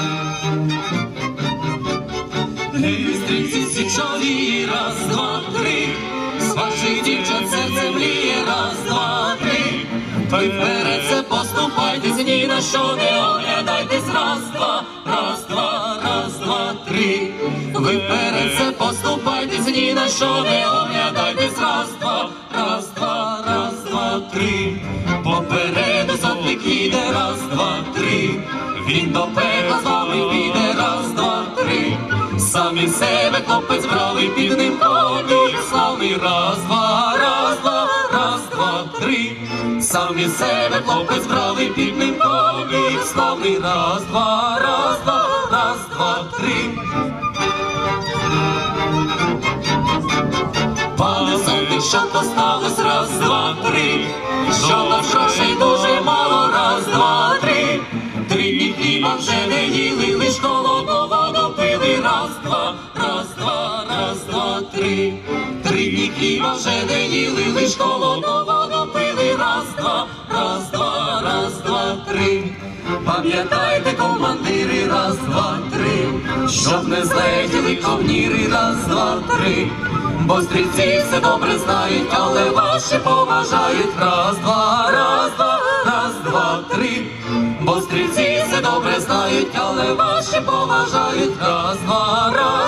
Гей, стрільці січові, раз, два, три, з ваших дівчат серце мліє, раз, два, три. Ви вперед це поступайтесь, ні на що не оглядайтесь, раз, два, раз, два, раз, два, три. Ви вперед це поступайтесь, ні на що не оглядайтесь, раз, два, раз, два, раз, два, три. Попереду сотник їде, раз, два, три. Він до пекла з вами піде, раз, два, три. Самі себе хлопець бравий, під ним ходить славний, раз, два, раз, два, раз, два, три. Самі себе хлопець бравий, під ним ходить славний, раз, два, раз, два, раз, два, три. Пане сотник, що то сталось, раз, два, три. Що нас грошей дуже мало, раз, два, три. 3 дні хліба вже не їли, лиш холодну воду пили, раз, два, раз, два, раз, два, три. 3 дні хліба вже не їли, лиш холодну воду пили, раз, два, раз, два, раз, два, три. Пам'ятайте, командири, раз, два, три, щоб не злетіли ковніри, раз, два, три. Бо стрільці все добре знають, але ваші поважають, раз, два, раз, два, раз, два, три. Бо стрільці все добре знають, але ваші поважають, раз, два, раз.